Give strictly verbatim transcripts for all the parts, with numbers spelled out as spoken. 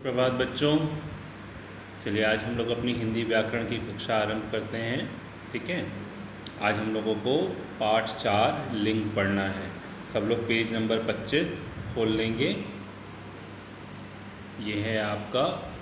प्रभात बच्चों, चलिए आज हम लोग अपनी हिंदी व्याकरण की कक्षा आरंभ करते हैं। ठीक है, आज हम लोगों को पाठ चार लिंग पढ़ना है। सब लोग पेज नंबर पच्चीस खोल लेंगे। ये है आपका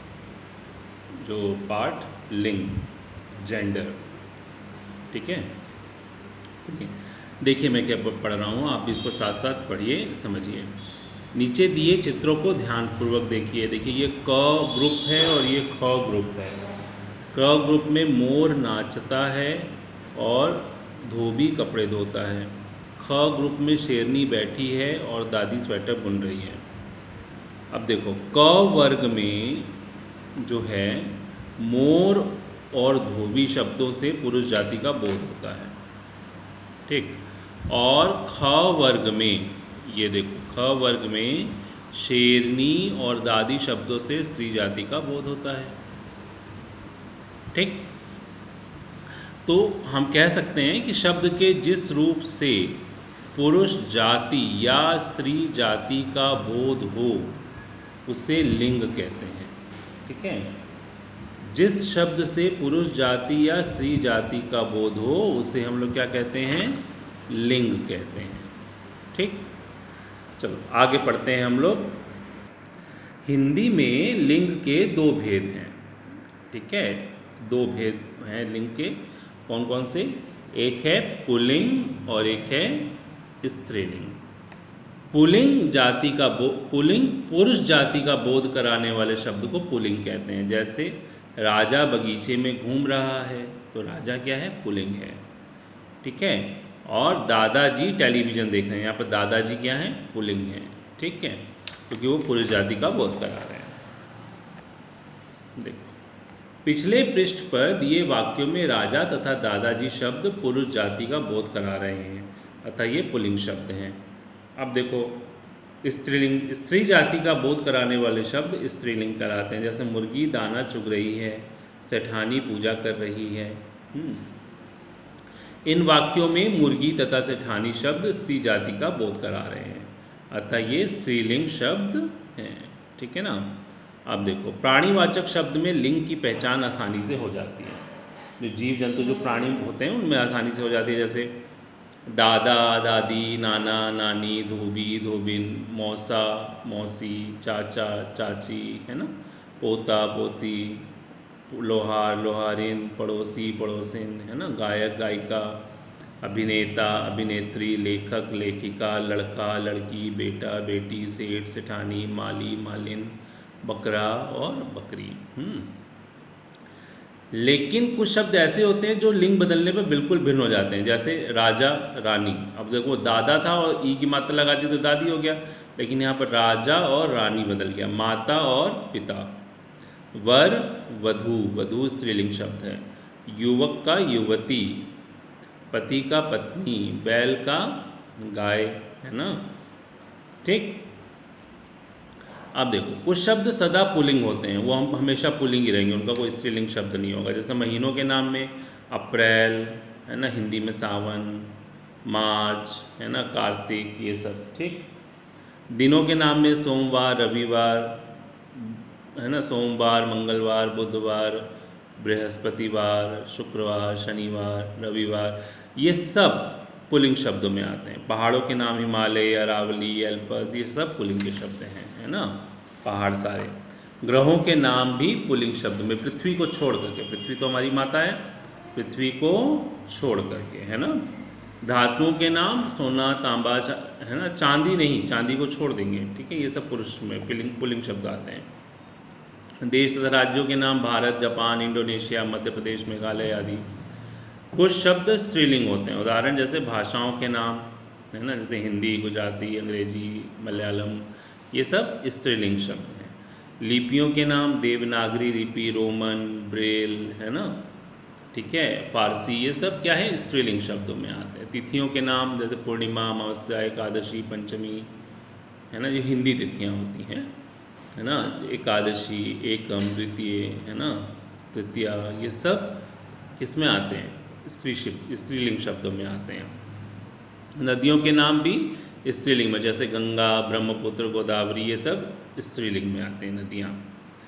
जो पाठ लिंग, जेंडर। ठीक है, सुनिए, देखिए मैं क्या पढ़ रहा हूँ, आप भी इसको साथ साथ पढ़िए, समझिए। नीचे दिए चित्रों को ध्यानपूर्वक देखिए। देखिए ये क ग्रुप है और ये ख ग्रुप है। क ग्रुप में मोर नाचता है और धोबी कपड़े धोता है। ख ग्रुप में शेरनी बैठी है और दादी स्वेटर बुन रही है। अब देखो क वर्ग में जो है मोर और धोबी शब्दों से पुरुष जाति का बोध होता है। ठीक, और ख वर्ग में ये देखो ख वर्ग में शेरनी और दादी शब्दों से स्त्री जाति का बोध होता है। ठीक, तो हम कह सकते हैं कि शब्द के जिस रूप से पुरुष जाति या स्त्री जाति का बोध हो उसे लिंग कहते हैं। ठीक है, जिस शब्द से पुरुष जाति या स्त्री जाति का बोध हो उसे हम लोग क्या कहते हैं? लिंग कहते हैं। ठीक, चलो आगे पढ़ते हैं हम लोग। हिंदी में लिंग के दो भेद हैं। ठीक है, दो भेद हैं लिंग के। कौन कौन से? एक है पुल्लिंग और एक है स्त्रीलिंग। पुल्लिंग जाति का बो पुल्लिंग पुरुष जाति का बोध कराने वाले शब्द को पुल्लिंग कहते हैं। जैसे राजा बगीचे में घूम रहा है, तो राजा क्या है? पुल्लिंग है। ठीक है, और दादाजी टेलीविज़न देख रहे हैं, यहाँ पर दादाजी क्या है? पुल्लिंग है। ठीक है, क्योंकि वो पुरुष जाति का बोध करा रहे हैं। देखो पिछले पृष्ठ पर दिए वाक्यों में राजा तथा दादाजी शब्द पुरुष जाति का बोध करा रहे हैं, अतः ये पुल्लिंग शब्द हैं। अब देखो स्त्रीलिंग, स्त्री जाति का बोध कराने वाले शब्द स्त्रीलिंग कराते हैं। जैसे मुर्गी दाना चुग रही है, सेठानी पूजा कर रही है। इन वाक्यों में मुर्गी तथा सेठानी शब्द स्त्री जाति का बोध करा रहे हैं, अतः ये स्त्रीलिंग शब्द हैं। ठीक है ना। अब देखो प्राणीवाचक शब्द में लिंग की पहचान आसानी से हो जाती है। जो जीव जंतु जो प्राणी होते हैं उनमें आसानी से हो जाती है। जैसे दादा दादी, नाना नानी, धोबी धोबिन, मौसा मौसी, चाचा चाची, है ना, पोता पोती, लोहार लोहारिन, पड़ोसी पड़ोसिन, है ना, गायक गायिका, अभिनेता अभिनेत्री, लेखक लेखिका, लड़का लड़की, बेटा बेटी, सेठ सेठानी, माली मालिन, बकरा और बकरी। हम्म लेकिन कुछ शब्द ऐसे होते हैं जो लिंग बदलने पर बिल्कुल भिन्न हो जाते हैं। जैसे राजा रानी। अब देखो दादा था और ई की मात्रा लगा दी तो दादी हो गया, लेकिन यहाँ पर राजा और रानी बदल गया, माता और पिता। वर वधू, वधू स्त्रीलिंग शब्द है। युवक का युवती, पति का पत्नी, बैल का गाय, है ना। ठीक, अब देखो कुछ शब्द सदा पुल्लिंग होते हैं, वो हम हमेशा पुल्लिंग ही रहेंगे, उनका कोई स्त्रीलिंग शब्द नहीं होगा। जैसे महीनों के नाम में अप्रैल, है ना, हिंदी में सावन, मार्च, है ना, कार्तिक, ये सब। ठीक, दिनों के नाम में सोमवार रविवार, है ना, सोमवार मंगलवार बुधवार बृहस्पतिवार शुक्रवार शनिवार रविवार, ये सब पुल्लिंग शब्दों में आते हैं। पहाड़ों के नाम हिमालय, अरावली, एल्पस, ये सब पुल्लिंग के शब्द हैं, है ना, पहाड़ सारे। ग्रहों के नाम भी पुल्लिंग शब्द में, पृथ्वी को छोड़ करके, पृथ्वी तो हमारी माता है, पृथ्वी को छोड़ करके, है ना। धातुओं के नाम सोना तांबा, है ना, चांदी नहीं, चांदी को छोड़ देंगे। ठीक है, ये सब पुरुष में पुल्लिंग पुल्लिंग शब्द आते हैं। देश तथा राज्यों के नाम भारत, जापान, इंडोनेशिया, मध्य प्रदेश, मेघालय आदि। कुछ शब्द स्त्रीलिंग होते हैं, उदाहरण जैसे भाषाओं के नाम, है ना, जैसे हिंदी, गुजराती, अंग्रेजी, मलयालम, ये सब स्त्रीलिंग शब्द हैं। लिपियों के नाम देवनागरी लिपि, रोमन, ब्रेल, है ना, ठीक है, फारसी, ये सब क्या है? स्त्रीलिंग शब्दों में आते हैं। तिथियों के नाम जैसे पूर्णिमा, अमावस्या, एकादशी, पंचमी, है ना, जो हिंदी तिथियाँ होती हैं, है ना, एकादशी, एकम, द्वितीय, है ना, तृतीया, ये सब किस में आते हैं? स्त्री स्त्रीलिंग शब्दों में आते हैं। नदियों के नाम भी स्त्रीलिंग में, जैसे गंगा, ब्रह्मपुत्र, गोदावरी, ये सब स्त्रीलिंग में आते हैं नदियाँ।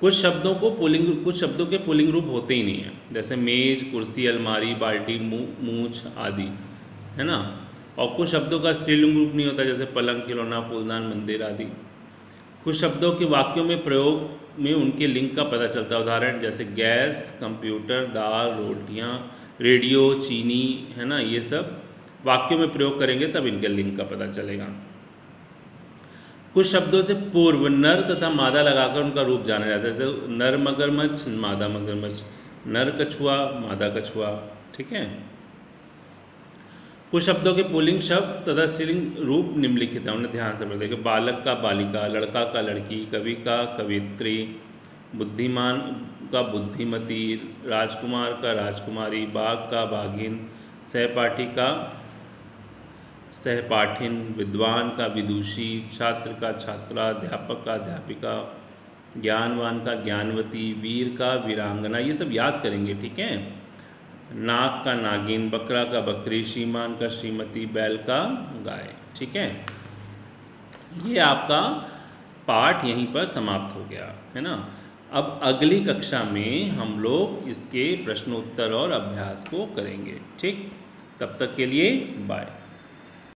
कुछ शब्दों को पुल्लिंग कुछ शब्दों के पुल्लिंग रूप होते ही नहीं है, जैसे मेज, कुर्सी, अलमारी, बाल्टी, मूछ आदि, है ना। और कुछ शब्दों का स्त्रीलिंग रूप नहीं होता, जैसे पलंग, खिलौना, फूलदान, मंदिर आदि। कुछ शब्दों के वाक्यों में प्रयोग में उनके लिंग का पता चलता है, उदाहरण जैसे गैस, कंप्यूटर, दाल, रोटियां, रेडियो, चीनी, है ना। ये सब वाक्यों में प्रयोग करेंगे तब इनके लिंग का पता चलेगा। कुछ शब्दों से पूर्व नर तथा मादा लगाकर उनका रूप जाना जाता है, जैसे नर मगरमच्छ, मादा मगरमच्छ, नर कछुआ, मादा कछुआ, ठीक है। कुछ शब्दों के पुल्लिंग शब्द तथा स्त्रीलिंग रूप निम्नलिखित है, उन्हें ध्यान से पढ़ देखिए। बालक का बालिका, लड़का का लड़की, कवि का कवित्री, बुद्धिमान का बुद्धिमती, राजकुमार का राजकुमारी, बाघ का बाघिन, सहपाठी का सहपाठिन, विद्वान का विदुषी, छात्र का छात्रा, अध्यापक का अध्यापिका, ज्ञानवान का ज्ञानवती, वीर का वीरांगना, ये सब याद करेंगे, ठीक है। नाग का नागिन, बकरा का बकरी, श्रीमान का श्रीमती, बैल का गाय, ठीक है। ये आपका पाठ यहीं पर समाप्त हो गया, है ना। अब अगली कक्षा में हम लोग इसके प्रश्नोत्तर और अभ्यास को करेंगे, ठीक। तब तक के लिए बाय।